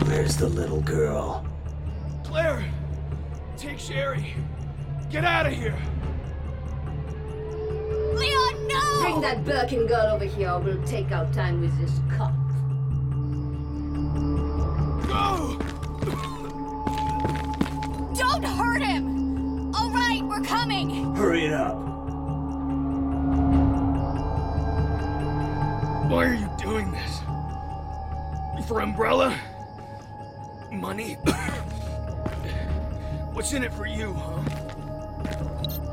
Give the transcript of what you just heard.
there's the little girl. Claire! Take Sherry! Get out of here! Leon, no! Bring that Birkin girl over here or we'll take our time with this cop. Go! Don't hurt him! All right, we're coming! Hurry it up. Why are you doing this? For Umbrella? Money? What's in it for you, huh?